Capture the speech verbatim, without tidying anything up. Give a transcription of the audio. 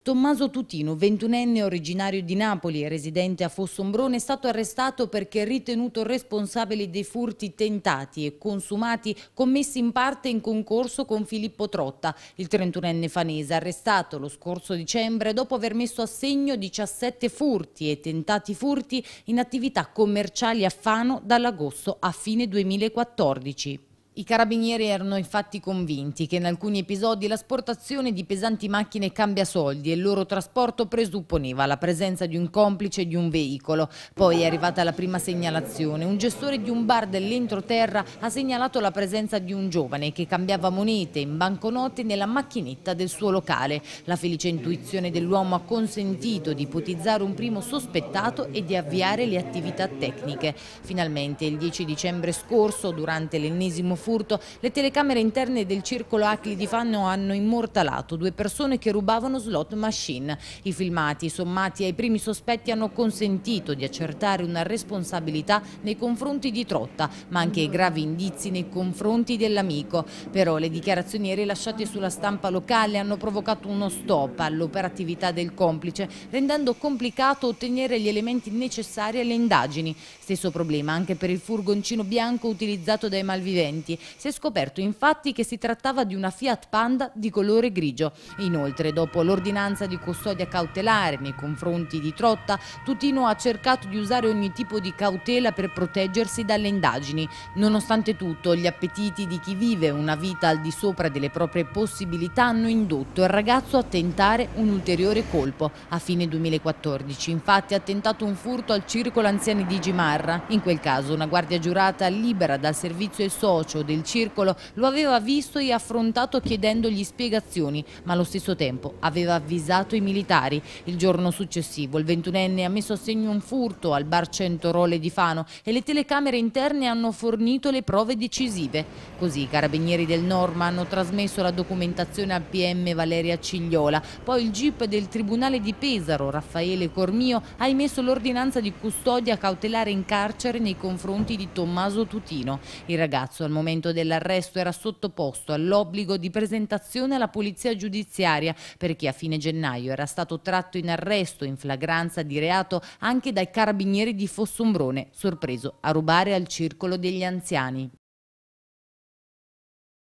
Tommaso Tutino, ventunenne originario di Napoli e residente a Fossombrone, è stato arrestato perché è ritenuto responsabile dei furti tentati e consumati commessi in parte in concorso con Filippo Trotta, il trentunenne fanese, arrestato lo scorso dicembre dopo aver messo a segno diciassette furti e tentati furti in attività commerciali a Fano dall'agosto a fine duemilaquattordici. I carabinieri erano infatti convinti che in alcuni episodi l'asportazione di pesanti macchine cambiasoldi e il loro trasporto presupponeva la presenza di un complice e di un veicolo. Poi è arrivata la prima segnalazione. Un gestore di un bar dell'entroterra ha segnalato la presenza di un giovane che cambiava monete in banconote nella macchinetta del suo locale. La felice intuizione dell'uomo ha consentito di ipotizzare un primo sospettato e di avviare le attività tecniche. Finalmente il dieci dicembre scorso, durante l'ennesimo furto, le telecamere interne del circolo Acli di Fano hanno immortalato due persone che rubavano slot machine. I filmati, sommati ai primi sospetti, hanno consentito di accertare una responsabilità nei confronti di Trotta, ma anche gravi indizi nei confronti dell'amico. Però le dichiarazioni rilasciate sulla stampa locale hanno provocato uno stop all'operatività del complice, rendendo complicato ottenere gli elementi necessari alle indagini. Stesso problema anche per il furgoncino bianco utilizzato dai malviventi. Si è scoperto infatti che si trattava di una Fiat Panda di colore grigio. Inoltre, dopo l'ordinanza di custodia cautelare nei confronti di Trotta, Tutino ha cercato di usare ogni tipo di cautela per proteggersi dalle indagini. Nonostante tutto, gli appetiti di chi vive una vita al di sopra delle proprie possibilità hanno indotto il ragazzo a tentare un ulteriore colpo. A fine duemilaquattordici, infatti, ha tentato un furto al circolo anziani di Gimarra. In quel caso, una guardia giurata libera dal servizio e socio del circolo lo aveva visto e affrontato chiedendogli spiegazioni, ma allo stesso tempo aveva avvisato i militari. Il giorno successivo il ventunenne ha messo a segno un furto al bar Cento Role di Fano e le telecamere interne hanno fornito le prove decisive. Così i carabinieri del Norma hanno trasmesso la documentazione al P M Valeria Cigliola, poi il G I P del Tribunale di Pesaro Raffaele Cormio ha emesso l'ordinanza di custodia cautelare in carcere nei confronti di Tommaso Tutino. Il ragazzo al momento dell'arresto era sottoposto all'obbligo di presentazione alla polizia giudiziaria perché a fine gennaio era stato tratto in arresto in flagranza di reato anche dai carabinieri di Fossombrone, sorpreso a rubare al circolo degli anziani.